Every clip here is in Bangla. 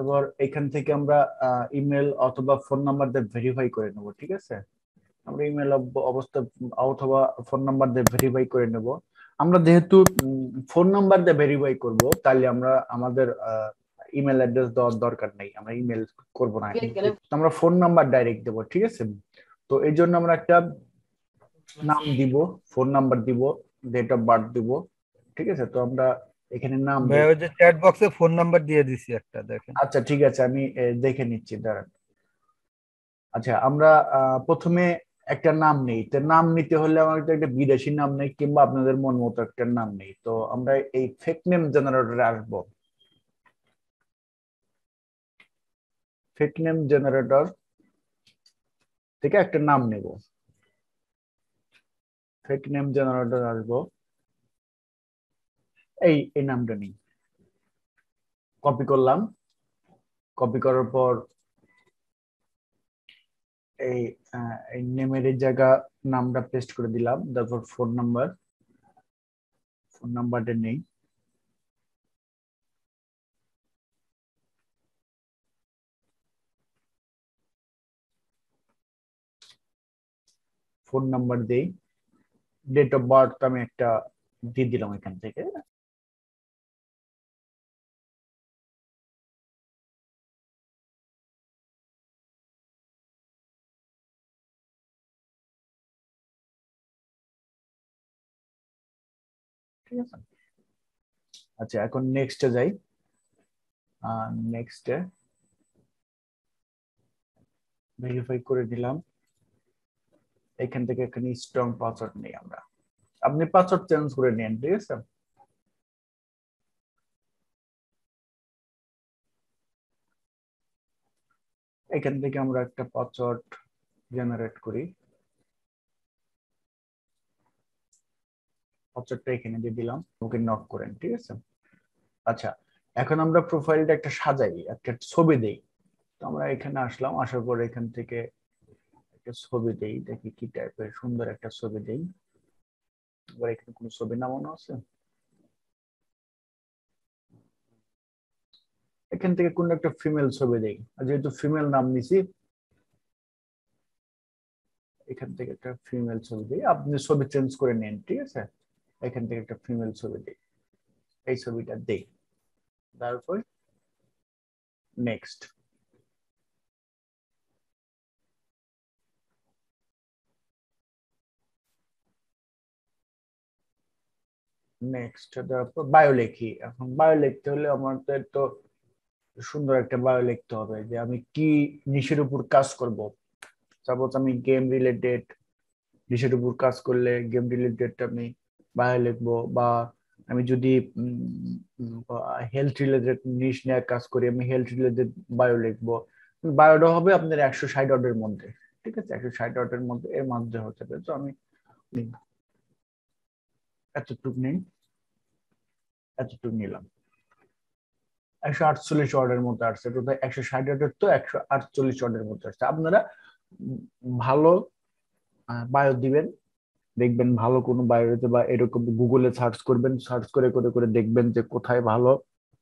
তারপর এখান থেকে আমরা ইমেল অথবা ফোন নাম্বার দিয়ে ভেরিফাই করে নেব, ঠিক আছে? আমরা ইমেল অবস্থা অথবা ফোন নাম্বার দিয়ে ভেরিফাই করে নেব। আমরা যেহেতু ফোন নাম্বার দিয়ে ভেরিফাই করব, তাহলে আমরা আমাদের ইমেল অ্যাড্রেস দেওয়ার দরকার নেই, আমরা ইমেল করব না, আমরা ফোন নাম্বার ডাইরেক্ট দেব, ঠিক আছে? তো এই জন্য আমরা একটা নাম দিব, ফোন নাম্বার দিব, ডেট অফ বার্থ দিব, ঠিক আছে? তো আমরা এখানে নাম ভাই ওই যে চ্যাট বক্সে ফোন নাম্বার দিয়ে দিছি একটা, দেখেন। আচ্ছা ঠিক আছে, আমি দেখে নিচ্ছি, দাঁড়ান। আচ্ছা, আমরা প্রথমে একটা নাম নেই। তো নাম নিতে হলে আমাদের একটা বিদেশি নাম নেই, কিংবা আপনাদের মন মতো একটা নাম নেই। তো আমরা এই ফেক নেম জেনারেটরে আসবো। ফেক নেম জেনারেটর থেকে একটা নাম নেব, ফেক নেম জেনারেটর আসবো, এই নামটা নিই, কপি করলাম। কপি করার পর এই এই নেমের এই জায়গা নামটা পেস্ট করে দিলাম। তারপর ফোন নাম্বারটা নেই, ফোন নাম্বার দেই, ডেট অফ বার্থ আমি একটা দিয়ে দিলাম এখান থেকে। ঠিক আছে, আচ্ছা এখন নেক্সটে যাই। নেক্সটে ভেরিফাই করে দিলাম। এখান থেকে এখানে স্ট্রং পাসওয়ার্ড নেই আমরা, আপনি পাসওয়ার্ড চেঞ্জ করে নিন, ঠিক আছে? এখান থেকে আমরা একটা পাসওয়ার্ড জেনারেট করি, পাসওয়ার্ডটা এখানে দিয়ে দিলাম, ওকে নক করেন, ঠিক আছে? আচ্ছা, এখন আমরা প্রোফাইলটা একটা সাজাই, একটা ছবি দেই। তো আমরা এখানে আসলাম, আসার পর এখান থেকে একটা ছবি দেই, দেখি কি টাইপের সুন্দর একটা ছবি দেই। এবার এখানে কোনো ছবি নামানো আছে? এখান থেকে কোন একটা ফিমেল ছবি দেই, আর যেহেতু ফিমেল নাম নিছি, এখান থেকে একটা ফিমেল ছবি দিই। আপনি ছবি চেঞ্জ করে নেন, ঠিক আছে? এখান থেকে একটা ফিমেল ছবি দিই, এই ছবিটা দেই। তারপর নেক্সট, নেক্সট তারপর বায়ো লিখি। এখন বায়ো লিখতে হলে আমাদের তো সুন্দর একটা বায়ো লিখতে হবে, যে আমি কি নিশের উপর কাজ করব। সাপোজ আমি গেম রিলেটেড নিশের উপর কাজ করলে গেম রিলেটেড আমি বায়ো লিখবো, বা আমি যদি হেলথ রিলেটেড নিশ নিয়ে কাজ করি, আমি হেলথ রিলেটেড বায়ো লিখবো। বায়োটা হবে আপনার 160 ওয়ার্ডের মধ্যে, ঠিক আছে? 160 ওয়ার্ডের মধ্যে, এর মধ্যে হতে হবে। তো আমি এতটুকু নেই, এতটুকু নিলাম। 148 ওয়ার্ডের মধ্যে আসছে, টোটাল 160 ওয়ার্ডের তো 148 ওয়ার্ডের মধ্যে আসছে। আপনারা ভালো বায়ো দিবেন, দেখবেন ভালো কোনো বায়োতে, বা এরকম গুগলে সার্চ করবেন, সার্চ করে করে করে দেখবেন যে কোথায় ভালো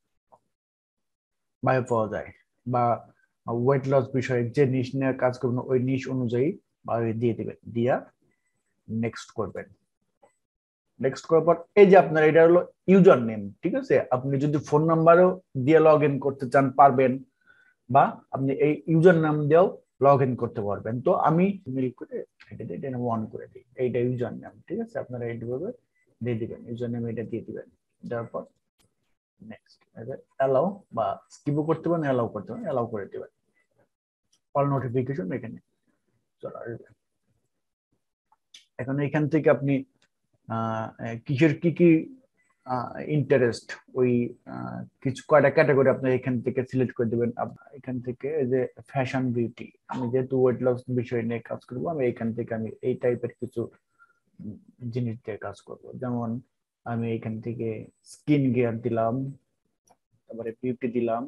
বায়ো পাওয়া যায়, বা ওয়েট লস বিষয়ে যে নিশ নিয়ে কাজ করবেন ওই নিশ অনুযায়ী বায়ো দিয়ে দিবেন, দিয়া নেক্সট করবেন। নেক্সট করার পর এই যে আপনার এটা হলো ইউজার নেম, ঠিক আছে? আপনি যদি ফোন নাম্বারও দিয়ে লগ ইন করতে চান পারবেন, বা আপনি এই ইউজার নাম দিয়েও লগ ইন করতে পারবেন। তো আমি মেল করে এটা অন করে দিই, এইটা ইউজার নাম, ঠিক আছে? আপনারা এইভাবে দিয়ে দিবেন, ইউজার নাম এটা দিয়ে দিবেন। দেওয়ার পর নেক্সট, অ্যালাউ বা স্কিপও করতে পারেন, অ্যালাউ করতে পারেন, অ্যালাউ করে দিবেন। অল নোটিফিকেশন এখানে চলে আসবে। এখন এখান থেকে আপনি কিসের কি কি ইন্টারেস্ট, ওই কিছু কয়টা ক্যাটাগরি আপনি এখান থেকে সিলেক্ট করে দিবেন। এখান থেকে এই যে ফ্যাশন বিউটি, আমি যেহেতু ওয়েট লস বিষয় নিয়ে কাজ করবো, আমি এখান থেকে আমি এই টাইপের কিছু জিনিস দিয়ে কাজ করব। যেমন আমি এখান থেকে স্কিন কেয়ার দিলাম, তারপরে বিউটি দিলাম,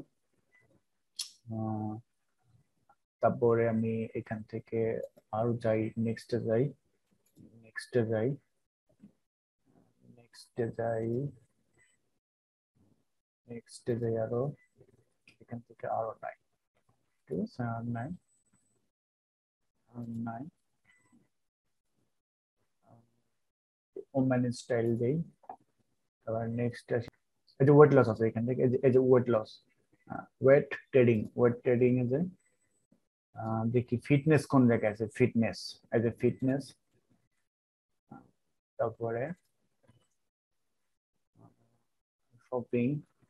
তারপরে আমি এখান থেকে আরো যাই, নেক্সটে যাই, নেক্সটে যাই, নেক্সটে যাই, নেক্সটে যাই আরো, এখান থেকে আরো নাই, ঠিক আছে, আর নাই, আর নাই। ওম্যান স্টাইল দেই। তারপর নেক্সট এই যে ওয়েট লস আছে এখান থেকে, এই যে ওয়েট লস, ওয়েট ট্রেডিং এ যে দেখি ফিটনেস কোন জায়গায় আছে, ফিটনেস, এই যে ফিটনেস, তারপরে শপিং,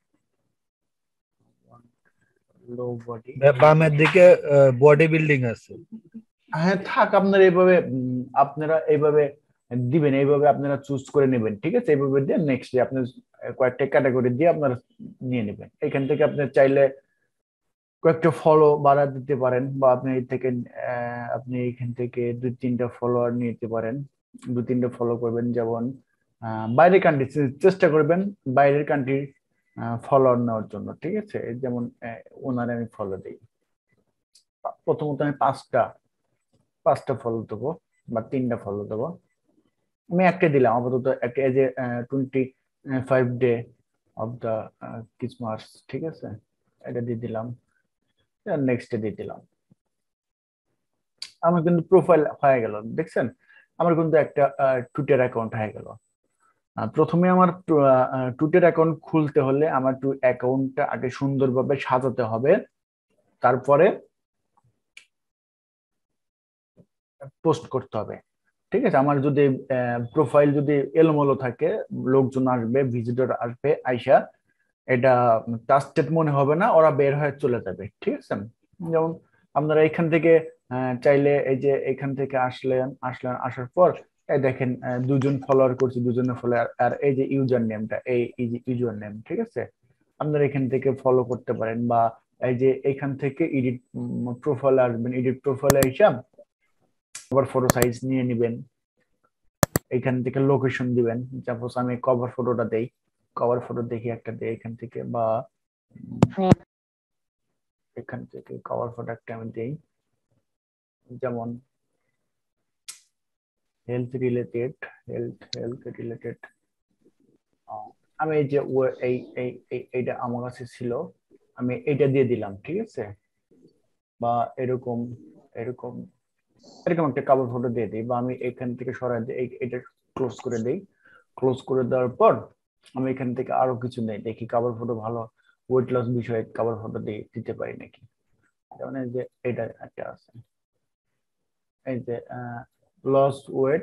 লো বডি। বামের দিকে বডি বিল্ডিং আছে। হ্যাঁ থাক, আপনারা এইভাবে আপনারা এইভাবে দিবেন, এইভাবে আপনারা চুজ করে নেবেন, ঠিক আছে, এইভাবে দিয়ে নেক্সট আপনি কয়েকটা ক্যাটাগরি দিয়ে আপনারা নিয়ে নেবেন। এখান থেকে আপনি চাইলে কয়েকটা ফলো বাড়া দিতে পারেন, বা আপনি এই থেকে আপনি এখান থেকে 2-3টা ফলোয়ার নিতে পারেন, 2-3টা ফলো করবেন। যেমন বাইরের কান্ট্রি চেষ্টা করবেন, বাইরের কান্ট্রির ফলোয়ার নেওয়ার জন্য, ঠিক আছে। যেমন ওনারে আমি ফলো দিই, প্রথমত আমি 5টা ফলো দেবো বা 3টা ফলো দেবো। আমি একটা দিলাম আপাতত, একটা এই যে 25 ডে অফ দা ক্রিসমাস, ঠিক আছে, এটা দিয়ে দিলাম, নেক্সট দিয়ে দিলাম। আমার কিন্তু প্রোফাইল হয়ে গেল, দেখছেন, আমার কিন্তু একটা টুইটার অ্যাকাউন্ট হয়ে গেল। প্রথমে আমার টুইটার অ্যাকাউন্ট খুলতে হলে আমার অ্যাকাউন্টটা আগে সুন্দরভাবে সাজাতে হবে, তারপরে পোস্ট করতে হবে, ঠিক আছে। আমার যদি প্রোফাইল যদি এলোমেলো থাকে, লোকজন আসবে, ভিজিটর আসবে, আইসা এটা ট্রাস্টেড মনে হবে না, ওরা বের হয়ে চলে যাবে, ঠিক আছে। যেমন আপনারা এখান থেকে চাইলে এই যে এখান থেকে আসলেন আসার পর এই দেখেন 2জন ফলোয়ার করছি, 2জনের ফলোয়ার, আর এই যে ইউজার নেমটা, এই যে ইউজার নেম, ঠিক আছে, আপনারা এখান থেকে ফলো করতে পারেন। বা এই যে এখান থেকে এডিট প্রোফাইল আসবেন, এডিট প্রোফাইলে হিসাব আবার ফটো সাইজ নিয়ে নেবেন, এখান থেকে লোকেশন দিবেন। সাপোজ আমি কভার ফটোটা দেই, কভার ফটো দেখি একটা দেই এখান থেকে, বা এখান থেকে কভার ফটো একটা আমি দেই, যেমন হেলথ রিলেটেড, হেলথ রিলেটেড। আমি এই যে এইটা আমার কাছে ছিল, আমি এইটা দিয়ে দিলাম, ঠিক আছে। বা এরকম এরকম এরকম একটা কভার ফটো দিয়ে দিই, বা আমি এখান থেকে সরাই দিই, এটা ক্লোজ করে দিই। ক্লোজ করে দেওয়ার পর আমি এখান থেকে আরো কিছু নেই, দেখি কভার ফটো ভালো ওয়েট লস বিষয়ে কভার ফটো দিয়ে দিতে পারি নাকি। যেমন এই যে এটা একটা আছে, এই যে লস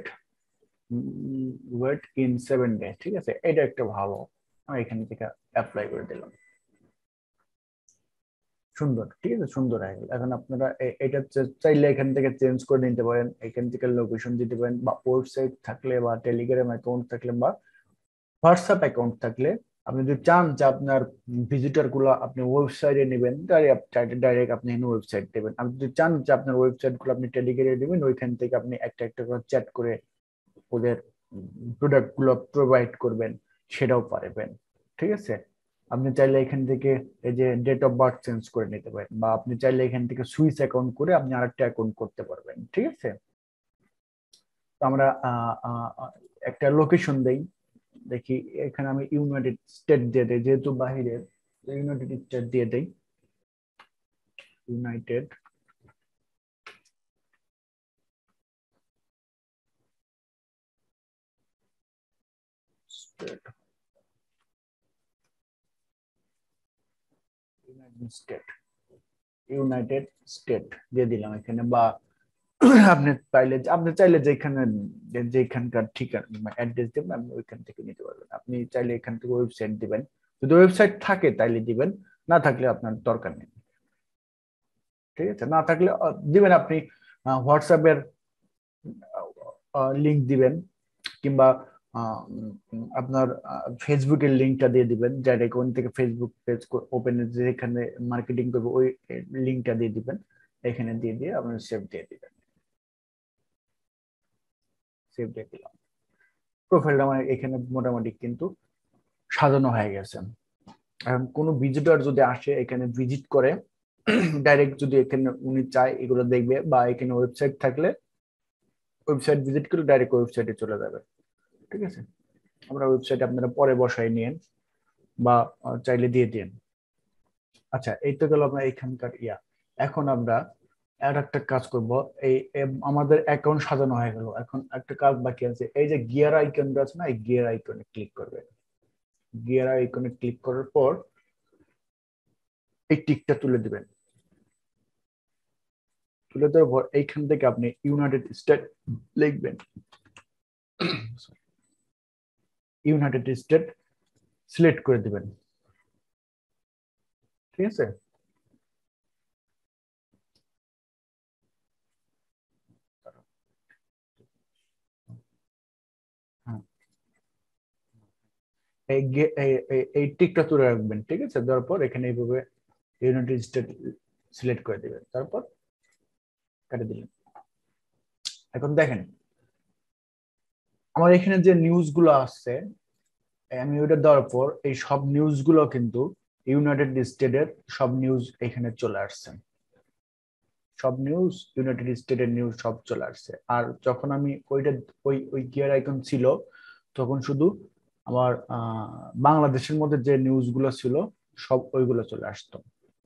ওয়েট ইন 7 ডে, ঠিক আছে, এটা একটা ভালো, আমি এখান থেকে অ্যাপ্লাই করে দিলাম। সুন্দর, ঠিক আছে, সুন্দর হয়ে গেল। এখন আপনারা এটা চাইলে এখান থেকে চেঞ্জ করে নিতে পারেন, এখান থেকে লোকেশন দিতে পারেন, বা ওয়েবসাইট থাকলে বা টেলিগ্রাম অ্যাকাউন্ট থাকলে বা হোয়াটসঅ্যাপ অ্যাকাউন্ট থাকলে আপনি যদি চান যে আপনার ভিজিটর গুলো আপনি ওয়েবসাইটে নেবেন, ডাইরেক্ট আপনি ওয়েবসাইট দেবেন। আপনি যদি চান যে আপনার ওয়েবসাইট গুলো আপনি টেলিগ্রামে দেবেন, ওইখান থেকে আপনি একটা একটা করে চ্যাট করে ওদের প্রোডাক্ট গুলো প্রোভাইড করবেন, সেটাও পারবেন, ঠিক আছে। আপনি চাইলে এখান থেকে এই যে ডেট অফ বার্থ চেঞ্জ করে নিতে পারেন, বা আপনি চাইলে এখান থেকে সুইচ অ্যাকাউন্ট করে আপনি আরেকটা অ্যাকাউন্ট করতে পারবেন, ঠিক আছে। তো আমরা একটা লোকেশন দেই, দেখি এখানে আমি ইউনাইটেড স্টেট দিয়ে দেই, যেহেতু বাহিরের, ইউনাইটেড স্টেট দিয়ে দেই, United State, State, United State দিয়ে দিলাম এখানে। বা আপনি চাইলে যেখানে যেখানকার ঠিকানা অ্যাড্রেস দেবেন আপনি ওইখান থেকে নিতে পারবেন। আপনি চাইলে এখান থেকে ওয়েবসাইট দিবেন, যদি ওয়েবসাইট থাকে তাইলে দিবেন, না থাকলে আপনার দরকার নেই, ঠিক আছে। না থাকলে দিবেন আপনি হোয়াটসঅ্যাপের লিংক দিবেন, কিংবা আপনার ফেসবুকের লিংকটা দিয়ে দিবেন, যার অ্যাকাউন্ট থেকে ফেসবুক পেজ ওপেন, যেখানে মার্কেটিং করবে ওই লিংকটা দিয়ে দিবেন, এখানে দিয়ে দিয়ে আপনি সেভ দিয়ে দিবেন, সেভ দিয়ে দিলাম। প্রোফাইলটা আমার এখানে মোটামুটি কিন্তু সাজানো হয়ে গেছে। এখন কোনো ভিজিটর যদি আসে এখানে ভিজিট করে, ডাইরেক্ট যদি এখানে উনি চায় এগুলো দেখবে, বা এখানে ওয়েবসাইট থাকলে ওয়েবসাইট ভিজিট করে ডাইরেক্ট ওয়েবসাইটে চলে যাবে, ঠিক আছে। আমরা ওয়েবসাইট আপনারা পরে বসাই নিন, বা চাইলে দিয়ে দিন। আচ্ছা, এই তো গেল আমরা এখানকার এখন আমরা আর একটা কাজ করব। আমাদের অ্যাকাউন্ট সাজানো হয়ে গেল, এখন একটা কাজ বাকি আছে। এই যে গিয়ার আইকনটা আছে না, এই গিয়ার আইকনে ক্লিক করবে। গিয়ার আইকনে ক্লিক করার পর এই টিকটা তুলে দিবেন। তুলে দেওয়ার পর এইখান থেকে আপনি ইউনাইটেড স্টেট লিখবেন। ইউনাইটেড স্টেট সিলেক্ট করে দিবেন, ঠিক আছে। হ্যাঁ, এই টিকটা তুলে রাখবেন, ঠিক আছে। দেওয়ার পর এখানে এইভাবে ইউনাইটেড স্টেট সিলেক্ট করে দিবেন, তারপর কেটে দিলেন। এখন দেখেন আমার এখানে যে নিউজ গুলো আসছে, আমি ওইটা দেওয়ার পর এই সব নিউজ গুলো কিন্তু ইউনাইটেড স্টেটের সব নিউজ এখানে চলে আসছে। সব নিউজ, ইউনাইটেড স্টেটের নিউজ সব চলে আসছে। আর যখন আমি ওইটা ওই গিয়ার আইকন ছিল, তখন শুধু আমার বাংলাদেশের মধ্যে যে নিউজ গুলো ছিল সব ওইগুলো চলে আসতো,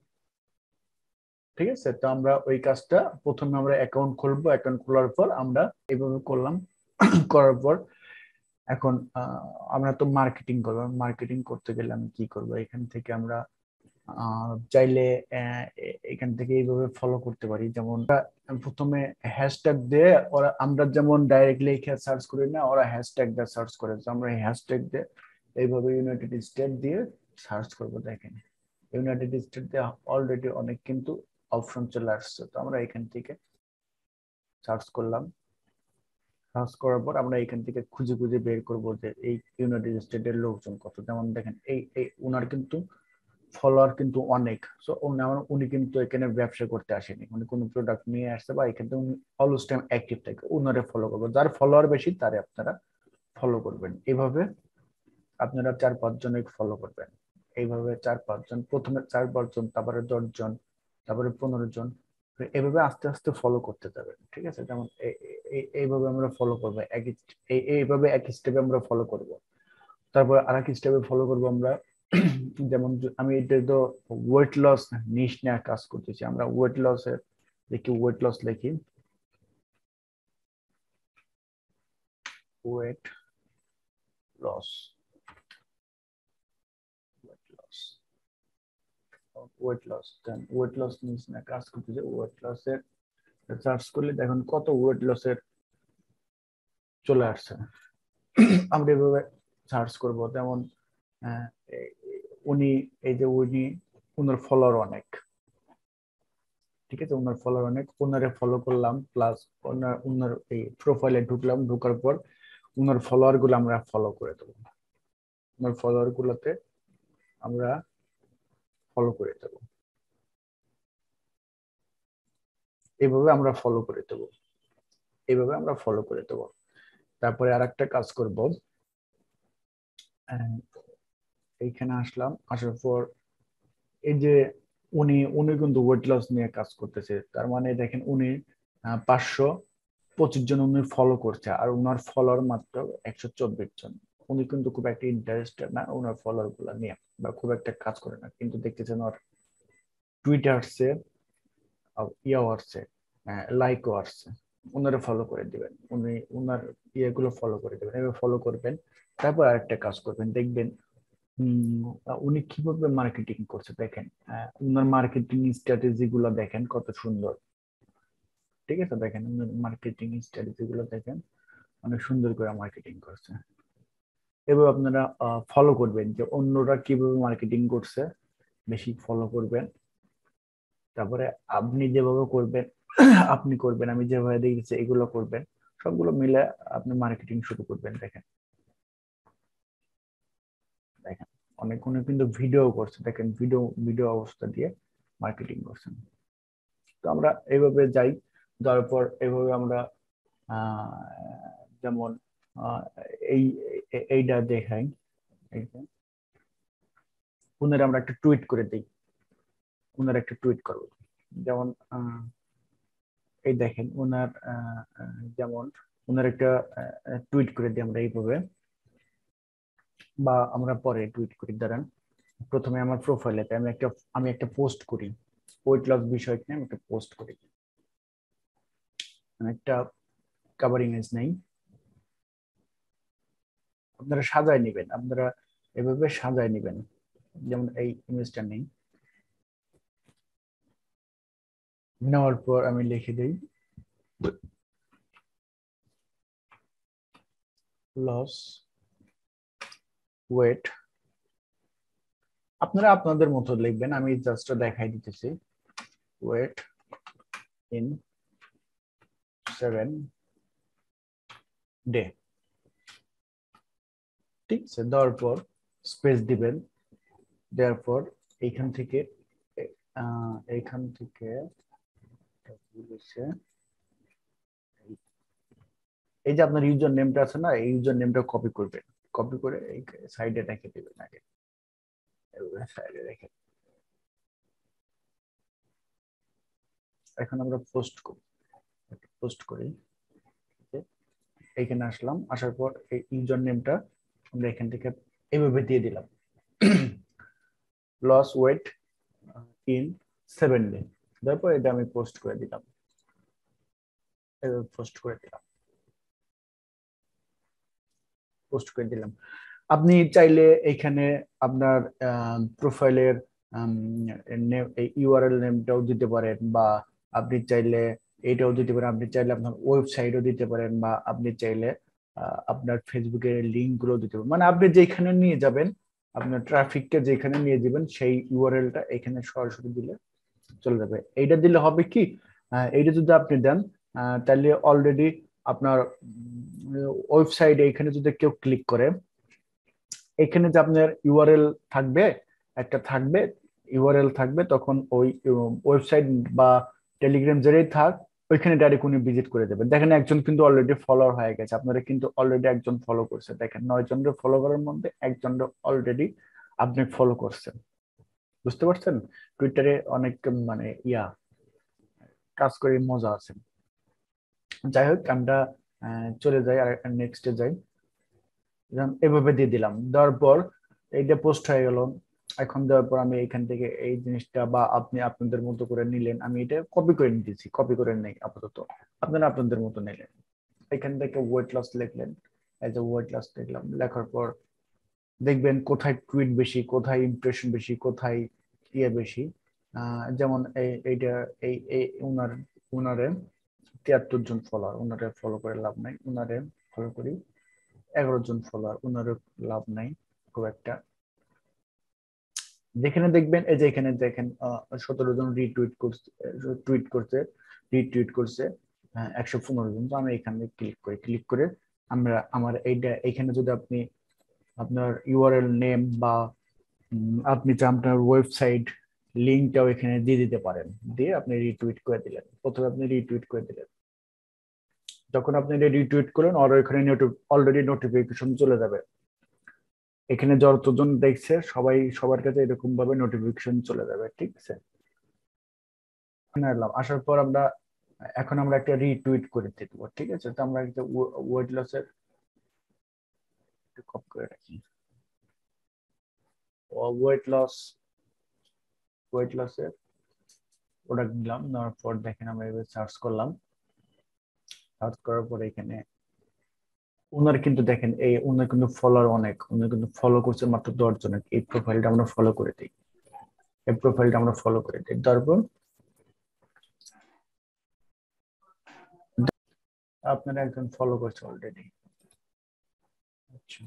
ঠিক আছে। তো আমরা ওই কাজটা প্রথমে আমরা অ্যাকাউন্ট খুলবো, অ্যাকাউন্ট খোলার পর আমরা এইভাবে করলাম। করার পর এখন আমরা তো মার্কেটিং করবো। মার্কেটিং করতে গেলে আমি কি করবো, এখান থেকে আমরা চাইলে এখান থেকে এইভাবে ফলো করতে পারি। যেমন প্রথমে হ্যাশট্যাগ দিয়ে ওরা, আমরা যেমন ডাইরেক্টলি লিখে সার্চ করি না, ওরা হ্যাশট্যাগ দিয়ে সার্চ করে। তো আমরা হ্যাশট্যাগ দিয়ে এইভাবে ইউনাইটেড স্টেট দিয়ে সার্চ করব। দেখেন ইউনাইটেড স্টেট দিয়ে অলরেডি অনেক কিন্তু অপশন চলে আসছে। তো আমরা এখান থেকে সার্চ করলাম। সার্চ করার পর আমরা এখান থেকে খুঁজে খুঁজে বের করব যে এই ইউনাইটেড স্টেটের লোকজন কত। যেমন দেখেন এই এই উনার কিন্তু ফলোয়ার কিন্তু অনেক। সো উনি কিন্তু এখানে ব্যবসা করতে আসেনি, উনি কোনো প্রোডাক্ট নিয়ে আসছে, বা এখানে উনি অলওয়েজ টাইম অ্যাক্টিভ থাকে। উনারে ফলো করবো, যার ফলোয়ার বেশি তারে আপনারা ফলো করবেন। এইভাবে আপনারা 4-5 জনকে ফলো করবেন। এইভাবে 4-5 জন, প্রথমে 4-5 জন, তারপরে 10 জন, তারপরে 15 জন, এইভাবে আস্তে আস্তে ফলো করতে যাবেন, ঠিক আছে। যেমন এইভাবে আমরা ফলো করবো, এইভাবে এক স্টেপে আমরা ফলো করব। তারপর আরেক স্টেপে ফলো করব আমরা। যেমন আমি এটা তো ওয়েট লস নিশ নিয়ে কাজ করতেছি, আমরা ওয়েট লস এর দেখি, ওয়েট লস লিখি, weight loss, weight loss, weight loss. Weight loss niche নিয়ে কাজ করতেছি। ওয়েট লস এর সার্চ করলে দেখুন কত ওয়েট লস এর চলে আসছে। আমরা এভাবে সার্চ করব। যেমন আহ, উনি, এই যে উনি, উনার ফলোয়ার অনেক, ঠিক আছে। ওনার ফলোয়ার অনেক, ওনারে ফলো করলাম, প্লাস ওনার ওনার এই প্রোফাইলে ঢুকলাম। ঢোকার পর ওনার ফলোয়ার গুলো আমরা ফলো করে দেবো। ওনার ফলোয়ার গুলোতে আমরা ফলো করে দেবো। এইভাবে আমরা ফলো করে দেবো, এইভাবে আমরা ফলো করে দেবো। তারপরে আর একটা কাজ করব। আহ, এইখানে আসলাম, আসার পর এই যে উনি উনি কিন্তু ওয়েট লস নিয়ে কাজ করতেছে। তার মানে দেখেন উনি 525 জন উনি ফলো করছে, আর উনার ফলোয়ার মাত্র 124 জন। উনি কিন্তু খুব একটা ইন্টারেস্টেড না ওনার ফলোয়ার গুলা নিয়ে, বা খুব একটা কাজ করে না। কিন্তু দেখতেছেন ওর টুইটার আসছে, ইয়াও আসছে, লাইকও আসছে। ওনারা ফলো করে দিবেন, উনি ওনার ইয়েগুলো ফলো করে দিবেন, এভাবে ফলো করবেন। তারপর আরেকটা কাজ করবেন, দেখবেন উনি কিভাবে মার্কেটিং করছে। দেখেন উনার মার্কেটিং স্ট্র্যাটেজি গুলো দেখেন কত সুন্দর, ঠিক আছে। দেখেন উনার মার্কেটিং স্ট্র্যাটেজি গুলো দেখেন, অনেক সুন্দর করে মার্কেটিং করছে। এভাবে আপনারা ফলো করবেন যে অন্যরা কিভাবে মার্কেটিং করছে, বেশি ফলো করবেন। তারপরে আপনি যেভাবে করবেন আপনি করবেন, আমি যেভাবে দেখেছি এগুলো করবেন। সবগুলো মিলে আপনি মার্কেটিং শুরু করবেন। দেখেন দেখেন অনেক অনেক কিন্তু ভিডিও করছে। দেখেন ভিডিও ভিডিও অবস্থা দিয়ে মার্কেটিং করছেন। তো আমরা এইভাবে যাই, যাওয়ার পর এইভাবে আমরা যেমন আহ, এই এইটা দেখাই। এই যে, ওনার আমরা একটা টুইট করে দিই, ওনার একটা টুইট করবো। যেমন এই দেখেন ওনার যেমন ওনার একটা টুইট করে দিই আমরা এইভাবে, বা আমরা পরে টুইট করি, দাঁড়ান। প্রথমে আমার প্রোফাইলে আমি একটা পোস্ট করি, ওয়েট লস বিষয় নিয়ে আমি একটা পোস্ট করি। আমি একটা কভার ইমেজ নেই, আপনারা সাজায় নেবেন, আপনারা এভাবে সাজায় নেবেন। যেমন এই ইমেজটা নেই, নেওয়ার পর আমি লিখে দিই লস ওয়েট। আপনারা আপনাদের মতো লিখবেন, আমি জাস্ট দেখাই দিতেছি। ওয়েট ইন 7 ডে, ঠিক আছে। দেওয়ার পর স্পেস দিবেন, দেওয়ার পর এইখান থেকে এইখান থেকে এই যে আপনার ইউজার নেমটা আছে না, এই ইউজার নেমটা কপি করবেন, কপি করে এই সাইডে রেখে দিবেন আগে, সাইডে রেখে। এখন আমরা পোস্ট করি, পোস্ট করি, এইখানে আসলাম, আসার পর এই ইউজার নেমটা আমরা এখান থেকে এইভাবে দিয়ে দিলাম লস ওয়েট ইন 7 ডে। তারপর এটা আমি পোস্ট করে দিলাম, পোস্ট করে দিলাম, পোস্ট করে দিলাম। আপনি চাইলে এখানে আপনার প্রোফাইলের ইউআরএল নেমটাও দিতে পারেন, বা আপনি চাইলে এটাও দিতে পারেন, আপনি চাইলে আপনার ওয়েবসাইটও দিতে পারেন, বা আপনি চাইলে আপনার ফেসবুকের লিঙ্ক গুলো দিতে পারেন। মানে আপনি যেখানে নিয়ে যাবেন, আপনার ট্রাফিককে যেখানে নিয়ে যাবেন সেই ইউআরএলটা এখানে সরাসরি দিলে চলে যাবে। এইটা দিলে হবে কি, এইটা যদি আপনি দেন তাহলে অলরেডি আপনার ওয়েবসাইটে এখানে যদি কেউ ক্লিক করে, এখানে যে আপনার ইউআরএল থাকবে, একটা থাকবে ইউআরএল থাকবে, তখন ওই ওয়েবসাইট বা টেলিগ্রাম যেটাই থাক ওইখানে ডাইরেক্ট উনি ভিজিট করে দেবেন। দেখেন একজন কিন্তু অলরেডি ফলোয়ার হয়ে গেছে, আপনারা কিন্তু অলরেডি একজন ফলো করছে, দেখেন 9 জনের ফলো করার মধ্যে একজন অলরেডি আপনি ফলো করছেন। বুঝতে পারছেন? টুইটারে অনেক মানে কাজ করে মজা আছে। যাই হোক, আমরা চলে যাই আর নেক্সটে যাই। এভাবে দিয়ে দিলাম, দেওয়ার পর এইটা পোস্ট হয়ে গেল। এখন দেওয়ার পর আমি এখান থেকে এই জিনিসটা, বা আপনি আপনাদের মতো করে নিলেন, আমি এটা কপি করে নিতেছি, কপি করে নেই আপাতত, আপনারা আপনাদের মতো নিলেন। এখান থেকে ওয়েট লস লিখলেন, এই যে ওয়েট লস লিখলাম, লেখার পর দেখবেন কোথায় টুইট বেশি, কোথায় ইমপ্রেশন বেশি, কোথায় বেশি। যেমন এইটা এই এই উনারে 73 জন ফলোয়ার, উনারে ফলো করে লাভ নাই, উনারে ফলো করি 11 জন ফলোয়ার, উনারে লাভ নাই খুব একটা। যেখানে দেখবেন এই যে এখানে দেখেন 17 জন রিটুইট করছে, টুইট করছে, রিটুইট করছে 115 জন। তো আমি এখানে ক্লিক করি, ক্লিক করে আমরা আমার এইটা এখানে যদি আপনি আপনার ইউআরএল নেম বা আপনি চান আপনার ওয়েবসাইট লিঙ্কটাও এখানে দিয়ে দিতে পারেন, দিয়ে আপনি রিটুইট করে দিলেন। প্রথমে আপনি রিটুইট করে দিলেন, যখন আপনি রিটুইট করেন আর এখানে অলরেডি নোটিফিকেশন চলে যাবে, এখানে যতজন দেখছে সবাই সবার কাছে এরকম ভাবে নোটিফিকেশন চলে যাবে, ঠিক আছে। আসার পর আমরা এখন আমরা একটা রিটুইট করে দিব, ঠিক আছে। তো আমরা একটা ওয়েট লসের কপি করে রাখি, ওয়েট লস, ওয়েট লসের প্রোডাক্ট নিলাম, নেওয়ার পর দেখেন আমরা এবার সার্চ করলাম, সার্চ করার পর এখানে ওনার কিন্তু দেখেন এই ওনার কিন্তু ফলোয়ার অনেক, উনি কিন্তু ফলো করছে মাত্র 10 জনের। এই প্রোফাইলটা আমরা ফলো করে দিই, এই প্রোফাইলটা আমরা ফলো করে দিই। তারপর আপনারা একজন ফলো করছে অলরেডি, আচ্ছা।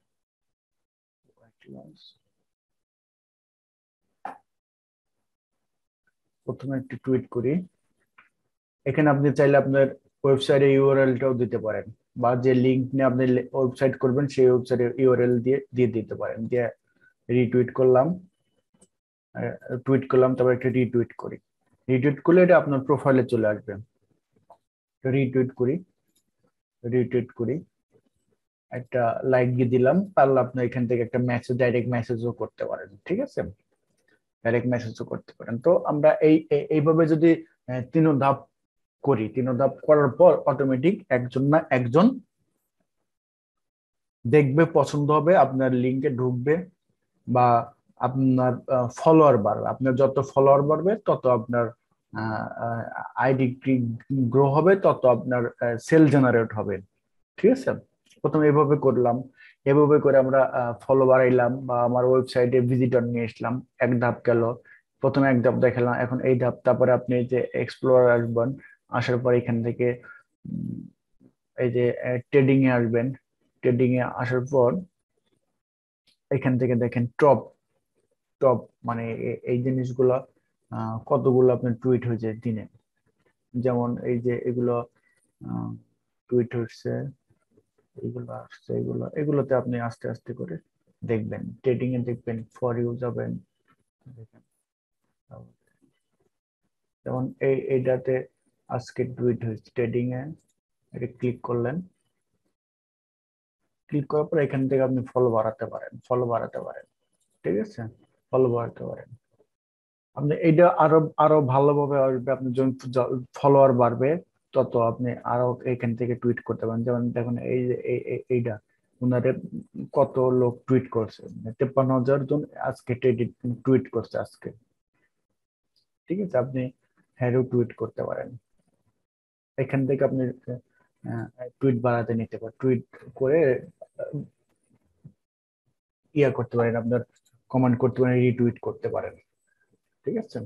প্রথমে একটু টুইট করি, এখানে আপনি চাইলে আপনার ওয়েবসাইটের ইউআরএলটাও দিতে পারেন, বা যে লিংক নিয়ে আপনি ওয়েবসাইট করবেন সেই ওয়েবসাইটের ইউআরএল দিয়ে দিয়ে দিতে পারেন। দিয়ে রিটুইট করলাম, টুইট করলাম, তারপর একটা রিটুইট করি, রিটুইট করলে এটা আপনার প্রোফাইলে চলে আসবে। রিটুইট করি, রিটুইট করি, একটা লাইক দিয়ে দিলাম, পারলে আপনি এখান থেকে একটা মেসেজ, ডাইরেক্ট মেসেজও করতে পারেন, ঠিক আছে, ডাইরেক্ট মেসেজও করতে পারেন। তো আমরা এইভাবে যদি 3 ধাপ করি, 3 ধাপ করার পর অটোমেটিক একজন না একজন দেখবে, পছন্দ হবে, আপনার লিঙ্কে ঢুকবে, বা আপনার ফলোয়ার বাড়বে। আপনার যত ফলোয়ার বাড়বে তত আপনার আইডি গ্রো হবে, তত আপনার সেল জেনারেট হবে। ঠিক আছে, প্রথমে এভাবে করলাম। এভাবে করে আমরা ফলো বাড়াইলাম বা আমার ওয়েবসাইটে ভিজিটর নিয়ে আসলাম। এক ধাপ গেল, প্রথমে এক ধাপ দেখালাম, এখন এই ধাপ। তারপরে আপনি এই যে এক্সপ্লোরার আসবেন, আসার পর এখান থেকে উম, এই যে ট্রেডিং এ আসবেন। ট্রেডিং এ আসার পর এখান থেকে দেখেন টপ টপ মানে এই জিনিসগুলো কতগুলো আপনার টুইট হয়েছে দিনে। যেমন এই যে এগুলো টুইট হচ্ছে, এগুলো আসছে, এগুলোতে আপনি আস্তে আস্তে করে দেখবেন। ট্রেডিং এ দেখবেন, ফর ইউ যাবেন, দেখেন। যেমন এইটাতে আজকে টুইট হয়েছে ট্রেডিং এ, এটা ক্লিক করলেন। ক্লিক করার পর এখান থেকে আপনি ফলো বাড়াতে পারেন, ফলো বাড়াতে পারেন। ঠিক আছে, ফলো বাড়াতে পারেন। আপনি এইটা আরো আরো ভালোভাবে আসবে। আপনি যখন ফলোয়ার বাড়বে তত আপনি আরো এখান থেকে টুইট করতে পারেন। যেমন দেখুন এই যে এইটা ওনাদের কত লোক টুইট করছে, 53,000 জন আজকে টুইট করছে আজকে। ঠিক আছে, আপনি হ্যারো টুইট করতে পারেন। এখান থেকে আপনি টুইট বাড়াতে নিতে পারেন, টুইট করে আহ, ইয়া করতে পারেন, আপনার কমেন্ট করতে পারেন, রিটুইট করতে পারেন। ঠিক আছে,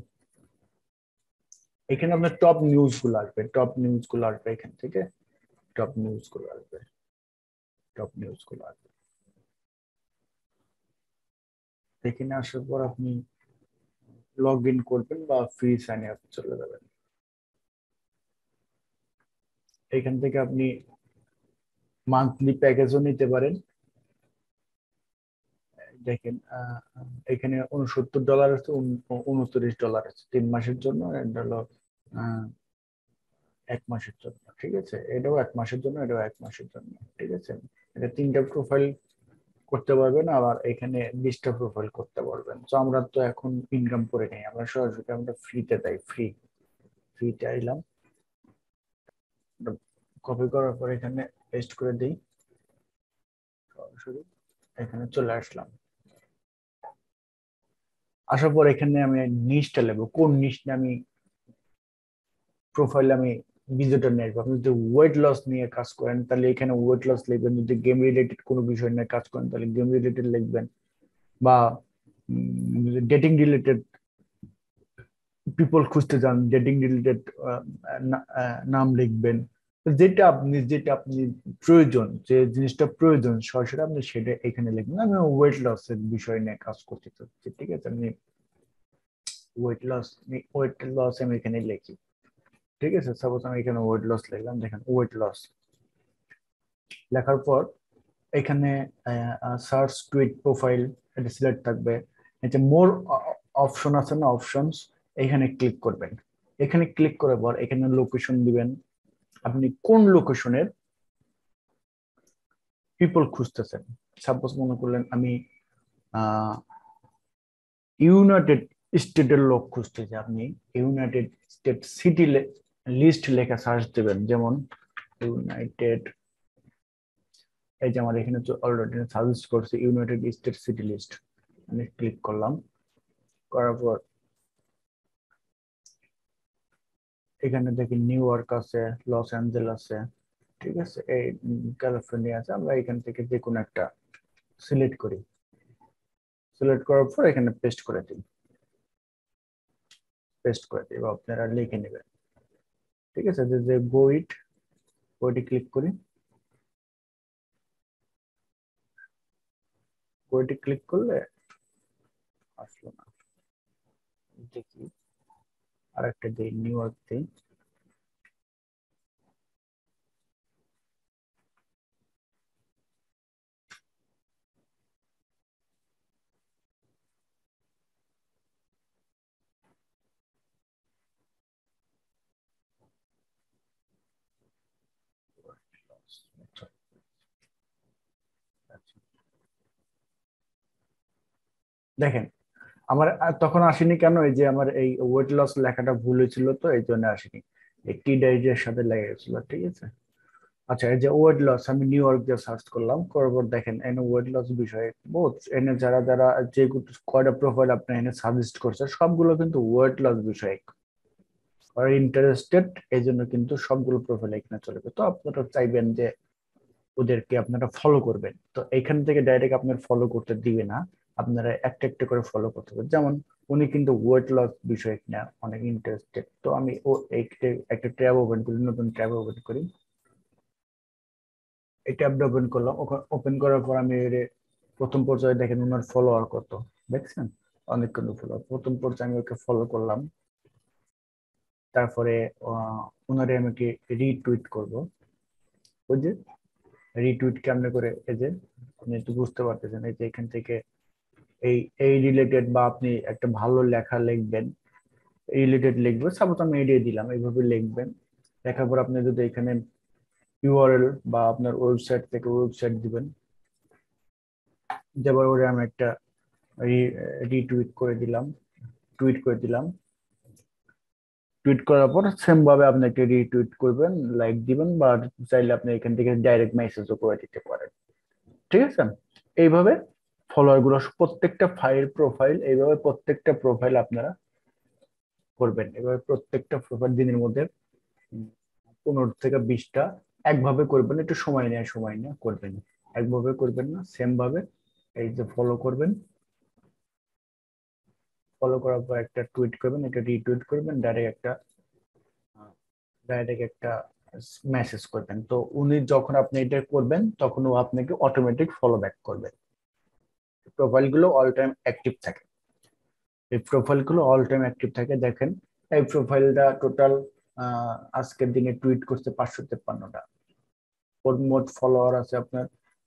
এখানে আপনার টপ নিউজ গুলো আসবে, টপ নিউজ গুলো আসবে এখান থেকে। টপ নিউজ গুলো আসবে, টপ নিউজ গুলো আসবে। এখানে আসার পর আপনি লগ ইন করবেন বা ফ্রি সাইন আপ চলে যাবেন। এখান থেকে আপনি মান্থলি প্যাকেজও নিতে পারেন। দেখেন এখানে $69 আছে, $39 আছে 3 মাসের জন্য। এটা হলো আহ, 1 মাসের জন্য। ঠিক আছে, এটাও 1 মাসের জন্য, এটাও 1 মাসের জন্য। ঠিক আছে, এটা 3টা প্রোফাইল করতে পারবেন, আবার এখানে 20টা প্রোফাইল করতে পারবেন। তো আমরা তো এখন ইনকাম করে নেই, আমরা সরাসরি আমরা ফ্রিতে দেয়, ফ্রিতে আইলাম। কপি করার পর এখানে পেস্ট করে দিই, সরাসরি এখানে চলে আসলাম। আসার পর এখানে আমি নিশটা লিখবো, কোন নিশ নিয়ে আমি প্রোফাইলে আমি ভিজিটর নিয়ে আসবো। আপনি যদি ওয়েট লস নিয়ে কাজ করেন তাহলে এখানে ওয়েট লস লিখবেন, যদি গেম রিলেটেড কোনো বিষয় নিয়ে কাজ করেন তাহলে গেম রিলেটেড লিখবেন, বা ডেটিং রিলেটেড পিপল খুঁজতে চান, ডেটিং রিলেটেড নাম লিখবেন। যেটা আপনি প্রয়োজন, যে জিনিসটা প্রয়োজন সরাসরি আপনি সেটা এখানে লিখবেন। আমি ওয়েট লসের বিষয় নিয়ে কাজ করতে চাচ্ছি, ঠিক আছে, আমি ওয়েট লস আমি এখানে লিখি। ঠিক আছে, সাপোজ আমি এখানে ওয়েট লস লিখলাম, দেখেন ওয়েট লস লেখার পর এখানে সার্চ টুইট প্রোফাইল, এটা সিলেক্ট থাকবে। এটা মোর অপশন আছে না, অপশনস, এখানে ক্লিক করবেন। এখানে ক্লিক করার পর এখানে লোকেশন দিবেন, আপনি কোন লোকেশনের পিপল খুঁজতেছেন। সাপোজ মনে করলেন আমি ইউনাইটেড স্টেটের লোক খুঁজতেছি, আপনি ইউনাইটেড স্টেট সিটি লিস্ট লেখা সার্চ দেবেন। যেমন ইউনাইটেড, এই যে আমার এখানে অলরেডি সাজেস্ট করছে ইউনাইটেড স্টেট সিটি লিস্ট। আমি ক্লিক করলাম, করার পর এখানে দেখি নিউ ইয়র্ক আছে, লস অ্যাঞ্জেলেস আছে। ঠিক আছে, এই ক্যালিফোর্নিয়া আছে। আমরা এখান থেকে যে কোনো একটা সিলেক্ট করি, সিলেক্ট করার পর এখানে পেস্ট করে দিই, পেস্ট করে দিই বা আপনারা লিখে নেবেন। ঠিক আছে, যে যে গোইটে ক্লিক করি, গোইটে ক্লিক করলে আসলো না। দেখি আরেকটা দিই, নিউ ইয়র্ক দিই। দেখেন আমার তখন আসেনি কেন, এই যে আমার এই ওয়েট লস লেখাটা ভুল হয়েছিল, তো এই জন্য আসেনি, এই টি ডাইজের সাথে লেগে গেছিল। ঠিক আছে, আচ্ছা, এই যে ওয়েট লস, আমি নিউ ইয়র্ক দিয়ে সার্চ করলাম, করার পর দেখেন এনে ওয়েট লস বিষয়ে বহুত এনে যারা যারা যে কয়টা প্রোফাইল আপনি এনে সাজেস্ট করছে সবগুলো কিন্তু ওয়েট লস বিষয়ে আর ইন্টারেস্টেড, এই জন্য কিন্তু সবগুলো প্রোফাইল এখানে চলে যাবে। তো আপনারা চাইবেন যে ওদেরকে আপনারা ফলো করবেন, তো এখান থেকে ডাইরেক্ট আপনার ফলো করতে দিবে না, আপনারা একটা একটা করে ফলো করতে হবে। যেমন উনি কিন্তু ওয়েট লস বিষয়ে কিনা অনেক ইন্টারেস্টেড, তো আমি ও একটা ট্যাব ওপেন করি, নতুন ট্যাব ওপেন করি। এই ট্যাবটা ওপেন করলাম, ওখানে ওপেন করার পর আমি প্রথম পর্যায়ে দেখেন ওনার ফলোয়ার কত, দেখছেন অনেক কিন্তু ফলোয়ার। প্রথম পর্যায়ে আমি ওকে ফলো করলাম, তারপরে ওনারে আমি কি রিটুইট করব। ওই যে রিটুইট কেমনে করে, এই যে আপনি একটু বুঝতে পারতেছেন, এই যে এখান থেকে এই এই রিলেটেড বা আপনি একটা ভালো লেখা লিখবেন, রিলেটেড লিখবেন, সাপোজ আমি এড়িয়ে দিলাম, এইভাবে লিখবেন। লেখার পর আপনি যদি এখানে ইউআরএল বা আপনার ওয়েবসাইট থেকে ওয়েবসাইট দিবেন, যাবার পরে আমি একটা রিটুইট করে দিলাম, টুইট করে দিলাম। টুইট করার পর সেম ভাবে আপনি একটা রিটুইট করবেন, লাইক দিবেন, বা চাইলে আপনি এখান থেকে ডাইরেক্ট মেসেজও করে দিতে পারেন। ঠিক আছে, এইভাবে ফলোয়ার গুলো প্রত্যেকটা প্রোফাইল, এইভাবে প্রত্যেকটা প্রোফাইল আপনারা করবেন। এভাবে প্রত্যেকটা প্রোফাইল দিনের মধ্যে 15 থেকে 20টা একভাবে করবেন, একটু সময় নিয়ে করবেন, একভাবে করবেন না, সেম ভাবে এই যে ফলো করবেন। ফলো করার পর একটা টুইট করবেন, একটা রিটুইট করবেন, ডাইরেক্ট একটা মেসেজ করবেন। তো উনি যখন আপনি এটা করবেন তখন ও আপনাকে অটোমেটিক ফলো ব্যাক করবে। প্রোফাইল গুলো অল টাইম অ্যাক্টিভ থাকে, এই প্রোফাইল গুলো অল টাইম অ্যাক্টিভ থাকে। দেখেন এই প্রোফাইলটা টোটাল আজকের দিনে টুইট করছে 553টা। ওর মোট ফলোয়ার আছে আপনার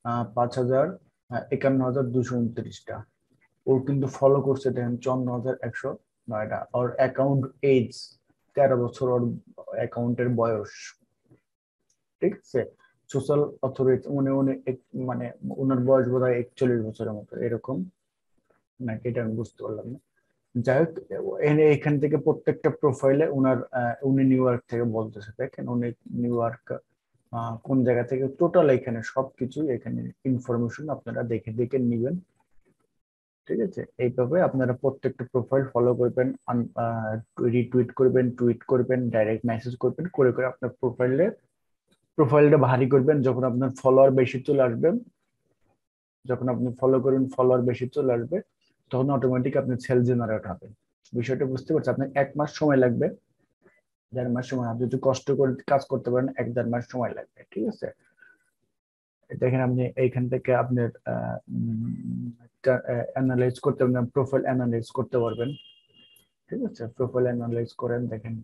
5,51,229টা। ও কিন্তু ফলো করছে দেখেন 54,109টা। ওর অ্যাকাউন্ট এজ 13 বছর, ওর অ্যাকাউন্টের বয়স। ঠিক আছে, সোশ্যাল অথরিটি উনি উনি মানে ওনার বয়স বোধ হয় 41 বছরের মতো এরকম, নাকি এটা আমি বুঝতে পারলাম না। যাই হোক, এখান থেকে প্রত্যেকটা প্রোফাইলে উনার উনি নিউ ইয়র্ক থেকে বলতেছে, দেখেন উনি নিউ ইয়র্ক কোন জায়গা থেকে, টোটাল এখানে সবকিছু, এখানে ইনফরমেশন আপনারা দেখে দেখে নিবেন। ঠিক আছে, এইভাবে আপনারা প্রত্যেকটা প্রোফাইল ফলো করবেন, রিটুইট করবেন, টুইট করবেন, ডাইরেক্ট মেসেজ করবেন, করে করে আপনার প্রোফাইলটা ভারী করবেন। যখন আপনার ফলোয়ার বেশি চলে আসবে, যখন আপনি ফলো করবেন ফলোয়ার বেশি চলে আসবে, তখন অটোমেটিক আপনি সেল জেনারেট হবে। বিষয়টা বুঝতে পারছেন? আপনার 1 মাস সময় লাগবে, 1.5 মাস সময়, আপনি যদি কষ্ট করে কাজ করতে পারেন 1-1.5 মাস সময় লাগবে। ঠিক আছে, দেখেন আপনি এইখান থেকে আপনার অ্যানালাইজ করতে পারবেন, প্রোফাইল অ্যানালাইজ করতে পারবেন। ঠিক আছে, প্রোফাইল অ্যানালাইজ করেন, দেখেন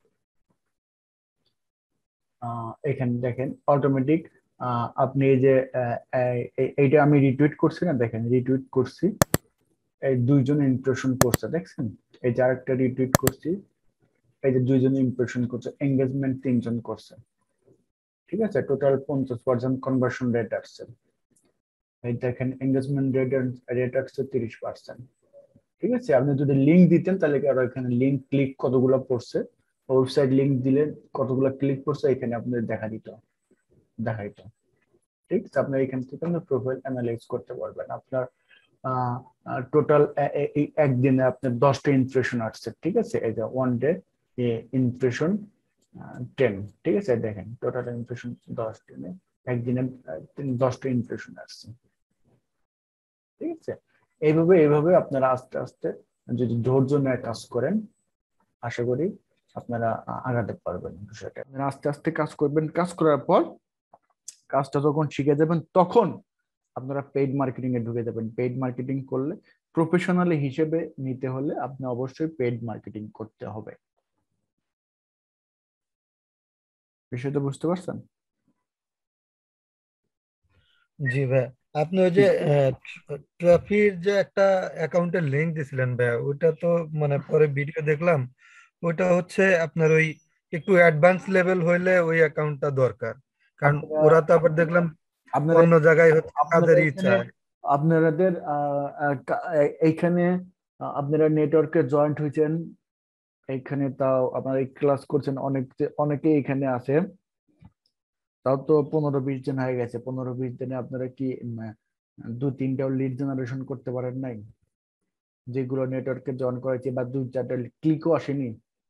এখানে দেখেন অটোমেটিক আপনি এই যে এইটা আমি রিটুইট করছি না, দেখেন রিটুইট করছি, এই 2জন ইমপ্রেশন করছে, দেখছেন? এই যে আরেকটা রিটুইট করছি, এই যে 2জন ইমপ্রেশন করছে, এঙ্গেজমেন্ট 3জন করছে। ঠিক আছে, টোটাল 50% কনভার্সন রেট আসছে। এই দেখেন এঙ্গেজমেন্ট রেট আসছে 30%। ঠিক আছে, আপনি যদি লিঙ্ক দিতেন তাহলে কি, আর এখানে লিঙ্ক ক্লিক কতগুলো পড়ছে, ওয়েবসাইট লিঙ্ক দিলেন কতগুলো ক্লিক করছে, এখানে আপনাদের দেখাইতো। ঠিক আছে, আপনার এখান থেকে আপনি প্রোফাইল অ্যানালাইজ করতে পারবেন। আপনার টোটাল একদিনে আপনার 10টা ইমপ্রেশন আসছে। ঠিক আছে, এই যে 1 ডে ইমপ্রেশন 10। ঠিক আছে, দেখেন টোটাল ইমপ্রেশন 10 দিনে, একদিনে 10টা ইমপ্রেশন আসছে। ঠিক আছে, এইভাবে এইভাবে আপনারা আস্তে আস্তে যদি ধৈর্য নিয়ে কাজ করেন, আশা করি আপনারা আগাতে পারবেন। বিষয়টা আপনারা আস্তে আস্তে কাজ করবেন, কাজ করার পর কাজটা যখন শিখে যাবেন তখন আপনারা পেইড মার্কেটিং এ ঢুকে যাবেন। পেইড মার্কেটিং করলে, প্রফেশনালি হিসেবে নিতে হলে আপনি অবশ্যই পেইড মার্কেটিং করতে হবে। বিষয়টা বুঝতে পারছেন? জি ভাই, আপনি ওই যে ট্রফির যে একটা অ্যাকাউন্টের লিংক দিছিলেন ভাই, ওইটা তো মানে পরে ভিডিও দেখলাম, ওইটা হচ্ছে আপনার ওই একটু অ্যাডভান্স লেভেল হইলে ওই অ্যাকাউন্টটা দরকার, কারণ আপনারা ওরা তো আবার দেখলাম আপনারা অন্য জায়গায় হচ্ছে আপনারা কাজের এখানে ইচ্ছা। আপনাদের এইখানে আপনারা নেটওয়ার্কে জয়েন্ট হয়েছেন, এইখানে তাও আপনারা ক্লাস করছেন, অনেকে এখানে আছে। তাও তো 15-20 দিন হয়ে গেছে, 15-20 দিনে আপনারা কি 2-3টাও লিড জেনারেশন করতে পারেন নাই? যেগুলো নেটওয়ার্কে জয়েন করেছে বা 2-4টা ক্লিকও আসেনি?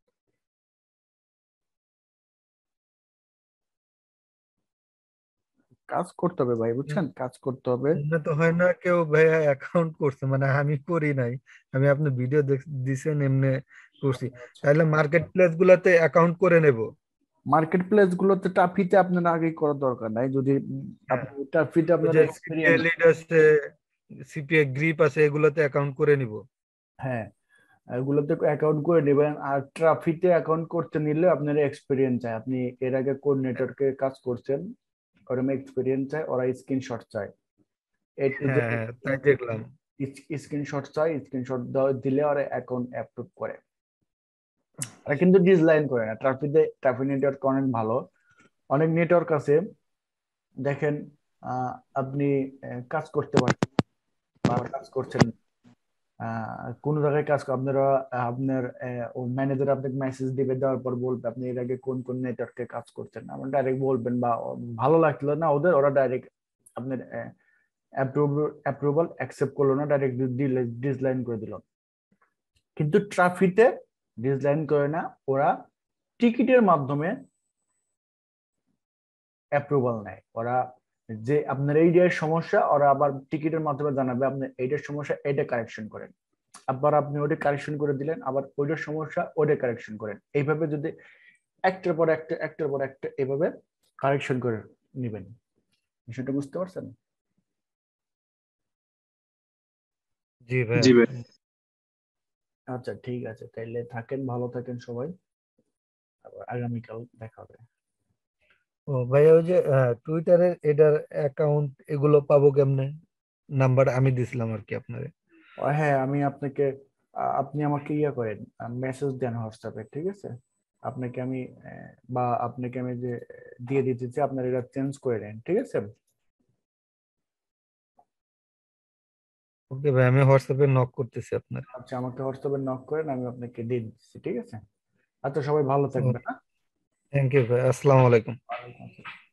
কাজ করতে হবে ভাই, বুঝছেন, কাজ করতে হবে। মনে তো হয় না কেউ ভাইয়া অ্যাকাউন্ট করছে, মানে আমি করি নাই, আমি আপনি ভিডিও দিছেন এমনি করছি। তাহলে মার্কেট প্লেস গুলাতে অ্যাকাউন্ট করে নেব। মার্কেট প্লেস গুলোতে টাফিতে আপনার আগেই করার দরকার নাই, যদি হ্যাঁ, আপনি টাফিতে ওই আপনার যে সিপিএ এক্সপিরিয়েন্স। লিড আছে, সিপিএ গ্রিপ আছে, এগুলোতে অ্যাকাউন্ট করে নিব। হ্যাঁ, এগুলোতে অ্যাকাউন্ট করে নেবেন। আর ট্রাফিতে অ্যাকাউন্ট করতে নিলে আপনার এক্সপিরিয়েন্স চাই, আপনি এর আগে কোন নেটওয়ার্কে কাজ করছেন ওরকম এক্সপিরিয়েন্স চাই, ওরা স্ক্রিনশট চায়। এ টু হ্যাঁ জেড হ্যাঁ, তাই দেখলাম। স্ক্রিনশট চাই, স্ক্রিনশট দিলে ওরা অ্যাকাউন্ট অ্যাপ্রুভ করে। আর কিন্তু ডিসলাইন করে না। ট্রাফিক নেটওয়ার্ক অনেক ভালো। অনেক নেটওয়ার্ক আছে দেখেন, আহ, আপনি কাজ করতে পারেন বা কাজ করছেন, কোন জায়গায় কাজ আপনারা, আপনার ম্যানেজার আপনাকে মেসেজ দিবে, দেওয়ার পর বলবে আপনি এর আগে কোন কোন নেটওয়ার্কে কাজ করছেন, আপনি ডাইরেক্ট বলবেন। বা ভালো লাগলো না ওদের, ওরা ডাইরেক্ট আপনার অ্যাপ্রুভাল অ্যাকসেপ্ট করলো না, ডাইরেক্ট ডিসলাইন করে দিল। কিন্তু ট্রাফিতে ডিসলাইন করে না, ওরা টিকিটের মাধ্যমে অ্যাপ্রুভাল নেয়। ওরা যে আপনার এইটার সমস্যা, ওরা আবার টিকিটের মাধ্যমে জানাবে আপনার এইটার সমস্যা, এটা কারেকশন করেন। আবার আপনি ওটা কারেকশন করে দিলেন, আবার ওইটার সমস্যা ওটা কারেকশন করেন। এইভাবে যদি একটার পর একটা একটার পর একটা এভাবে কারেকশন করে নেবেন। বিষয়টা বুঝতে পারছেন? জি ভাই। জি ভাই। আচ্ছা ঠিক আছে, তাইলে থাকেন, ভালো থাকেন সবাই, আবার আগামীকাল দেখা হবে। ও ভাইয়া, ওই যে টুইটারের এটার অ্যাকাউন্ট এগুলো পাবো কেমনে? নাম্বার আমি দিছিলাম আর কি আপনারে। হ্যাঁ, আমি আপনাকে আপনি আমাকে ইয়া করেন, মেসেজ দেন হোয়াটসঅ্যাপে, ঠিক আছে? আপনাকে আমি বা আপনাকে আমি যে দিয়ে দিতেছি, আপনার এটা চেঞ্জ করে নেন, ঠিক আছে? ওকে ভাই, আমি হোয়াটসঅ্যাপে নক করতেছি আপনার। আচ্ছা, আমাকে হোয়াটসঅ্যাপে নক করেন, আমি আপনাকে দিয়ে দিচ্ছি, ঠিক আছে? আচ্ছা, সবাই ভালো ও, থাকবেন, হ্যাঁ? থ্যাংক ইউ ভাই, আসসালামু আলাইকুম। ওয়ালাইকুম আসসালাম।